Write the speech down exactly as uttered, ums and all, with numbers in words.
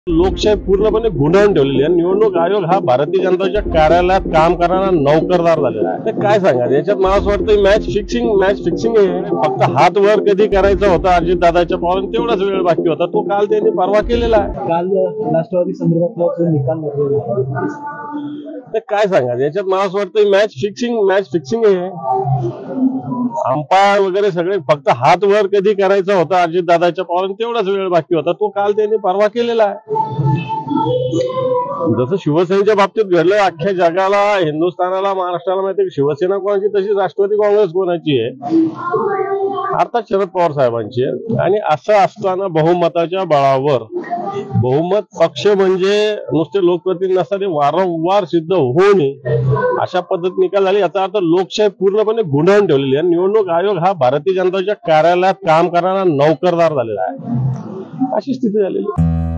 लोकशाही पूर्णपणे गुंडाळून ठेवलेली आहे. निवडणूक आयोग हा भारतीय जनताच्या कार्यालयात काम करणारा नोकरदार झालेला आहे. ते काय सांगा, याच्यात मला असं वाटतं मॅच फिक्सिंग मॅच फिक्सिंग आहे. फक्त हात वर कधी करायचा होता अजित दादाच्या पवारांनी, तेवढाच वेळ बाकी होता, तो काल त्यांनी परवा केलेला आहे. काल राष्ट्रवादी संदर्भातला जो निकाल लागलेला ते काय सांगा, याच्यात मला असं वाटतं मॅच फिक्सिंग मॅच फिक्सिंग आहे. अंपायर वगैरे सगळे फक्त हात वर कधी करायचा होता अजित दादाच्या पवारांनी, तेवढाच वेळ बाकी होता, तो काल त्यांनी परवा केलेला आहे. जसं शिवसेनेच्या बाबतीत घडलं, अख्ख्या जगाला, हिंदुस्थानाला, महाराष्ट्राला माहिती आहे शिवसेना कोणाची, तशी राष्ट्रवादी काँग्रेस कोणाची आहे, अर्थात शरद पवार साहेबांची आहे. आणि असं असताना बहुमताच्या बळावर, बहुमत पक्ष म्हणजे नुसते लोकप्रतिनिधी नसतात, ते वारंवार सिद्ध होणे अशा पद्धत निकाल झाली. याचा अर्थ लोकशाही पूर्णपणे गुंडाळून ठेवलेली आहे. निवडणूक आयोग हा भारतीय जनताच्या कार्यालयात काम करणारा नोकरदार झालेला आहे, अशी स्थिती झालेली.